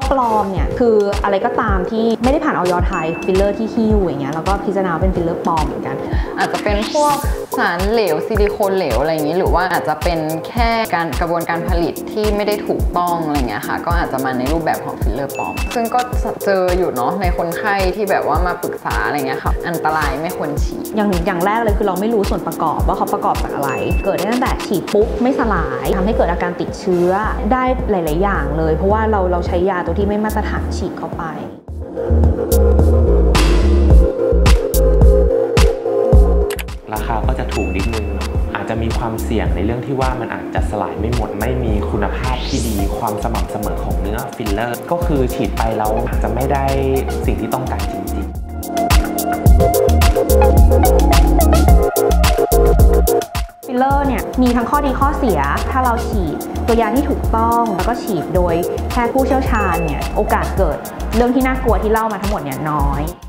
ปลอมเนี่ยคืออะไรก็ตามที่ไม่ได้ผ่านออยไทยฟิลเลอร์ที่หิ้วอย่างเงี้ยแล้วก็พิจารณาเป็นฟิลเลอร์ปลอมเหมือนกันอาจจะเป็นพวกสารเหลวซิลิโคนเหลวอะไรอย่างนี้หรือว่าอาจจะเป็นแค่กระบวนการผลิตที่ไม่ได้ถูกต้องอะไรเงี้ยค่ะก็อาจจะมาในรูปแบบของฟิลเลอร์ปลอมซึ่งก็เจออยู่เนาะในคนไข้ที่แบบว่ามาปรึกษาอะไรเงี้ยค่ะอันตรายไม่ควรฉีดอย่างแรกเลยคือเราไม่รู้ส่วนประกอบว่าเขาประกอบจากอะไรเกิดได้ตั้งแต่ฉีดปุ๊บไม่สลายทำให้เกิดอาการติดเชื้อได้หลายๆอย่างเลยเพราะว่าเราใช้ยาตัวที่ไม่มาตรฐานฉีดเข้าไปราคาก็จะถูกนิดนึงอาจจะมีความเสี่ยงในเรื่องที่ว่ามันอาจจะสลายไม่หมดไม่มีคุณภาพที่ดีความสม่ำเสมอของเนื้อฟิลเลอร์ก็คือฉีดไปแล้วอาจจะไม่ได้สิ่งที่ต้องการจริงๆฟิลเลอร์เนี่ยมีทั้งข้อดีข้อเสียถ้าเราฉีดตัวยาที่ถูกต้องแล้วก็ฉีดโดยแพทย์ผู้เชี่ยวชาญเนี่ยโอกาสเกิดเรื่องที่น่ากลัวที่เล่ามาทั้งหมดเนี่ยน้อย